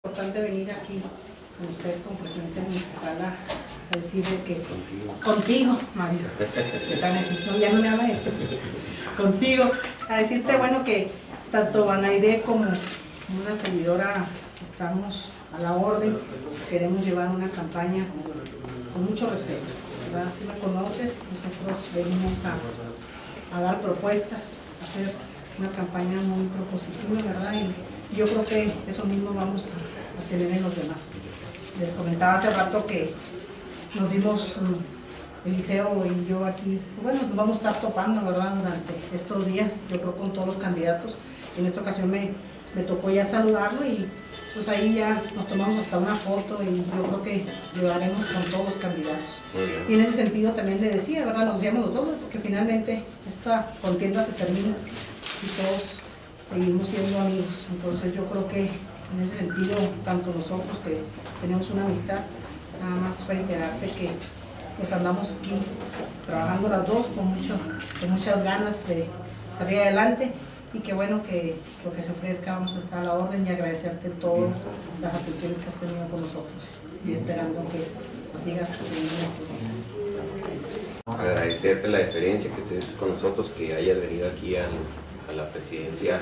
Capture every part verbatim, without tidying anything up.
Importante venir aquí con usted como presidente municipal a, a decirle que contigo, contigo Mario, que tan así, no, ya no me habla de esto, contigo, a decirte bueno que tanto Banaide como una servidora estamos a la orden, queremos llevar una campaña con mucho respeto, ¿verdad? Tú me conoces, nosotros venimos a, a dar propuestas, a hacer una campaña muy propositiva, ¿verdad? Y yo creo que eso mismo vamos a, a tener en los demás. Les comentaba hace rato que nos vimos um, Eliseo y yo aquí, bueno, nos vamos a estar topando, ¿verdad? Durante estos días, yo creo con todos los candidatos. En esta ocasión me, me tocó ya saludarlo y pues ahí ya nos tomamos hasta una foto y yo creo que llegaremos con todos los candidatos. Y en ese sentido también le decía, ¿verdad? Nos decíamos los dos, porque finalmente esta contienda se termina y todos seguimos siendo amigos. Entonces yo creo que en ese sentido, tanto nosotros que tenemos una amistad, nada más reiterarte que pues andamos aquí trabajando las dos con, mucho, con muchas ganas de salir adelante y que bueno que lo que se ofrezca vamos a estar a la orden y agradecerte todas las atenciones que has tenido con nosotros y esperando que sigas teniendo estos días. Agradecerte la deferencia que estés con nosotros, que hayas venido aquí a, a la presidencia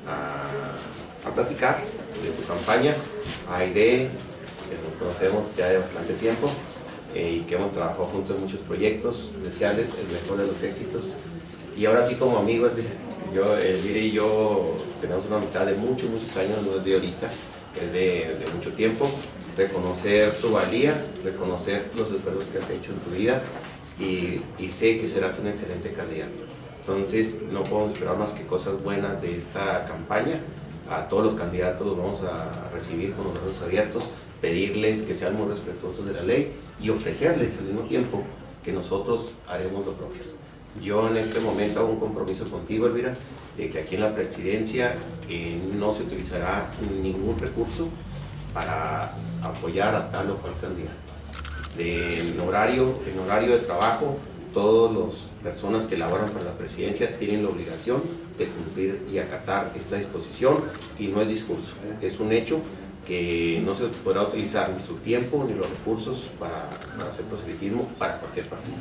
a, a platicar de tu campaña. Aide, que nos conocemos ya de bastante tiempo eh, y que hemos trabajado juntos en muchos proyectos, desearles el mejor de los éxitos. Y ahora sí, como amigos, yo, Elvira y yo tenemos una amistad de muchos, muchos años, no es de ahorita, es de, de mucho tiempo. Reconocer tu valía, reconocer los esfuerzos que has hecho en tu vida y, y sé que serás un excelente candidato. Entonces no podemos esperar más que cosas buenas de esta campaña. A todos los candidatos los vamos a recibir con los brazos abiertos, pedirles que sean muy respetuosos de la ley y ofrecerles al mismo tiempo que nosotros haremos lo propio. Yo en este momento hago un compromiso contigo, Elvira, de que aquí en la presidencia eh, no se utilizará ningún recurso para apoyar a tal o cual candidato. De, en, horario, en horario de trabajo, todas las personas que laboran para la presidencia tienen la obligación de cumplir y acatar esta disposición y no es discurso, es un hecho que no se podrá utilizar ni su tiempo ni los recursos para, para hacer proselitismo para cualquier partido.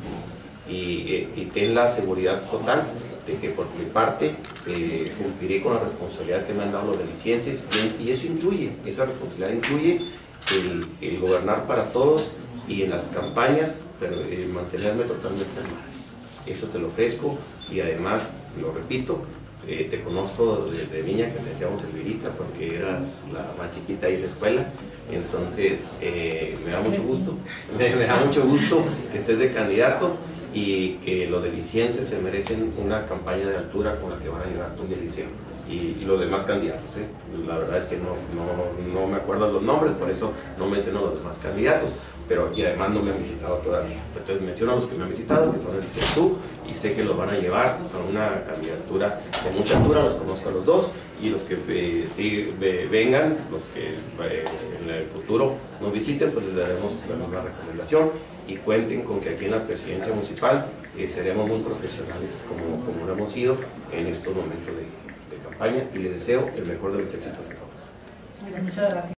Y, y ten la seguridad total de que por mi parte eh, cumpliré con la responsabilidad que me han dado los delicienses y, y eso incluye, esa responsabilidad incluye el, el gobernar para todos y en las campañas pero, eh, mantenerme totalmente al margen. Eso te lo ofrezco y además, lo repito, eh, te conozco desde niña que te decíamos Elvirita porque eras la más chiquita ahí en la escuela, entonces eh, me da mucho gusto, me, me da mucho gusto que estés de candidato y que los delicienses se merecen una campaña de altura con la que van a llegar tú y Eliseo y, y los demás candidatos. ¿eh? La verdad es que no, no, no me acuerdo los nombres, por eso no menciono a los demás candidatos, pero y además no me han visitado todavía. Entonces menciono a los que me han visitado, que son Eliseo y tú, y sé que los van a llevar a una candidatura de mucha altura, los conozco a los dos, y los que eh, sí eh, vengan, los que eh, en el futuro nos visiten, pues les daremos la misma recomendación y cuenten con que aquí en la presidencia municipal eh, seremos muy profesionales como, como lo hemos sido en estos momentos de, de campaña y les deseo el mejor de los éxitos a todos. Muchas gracias.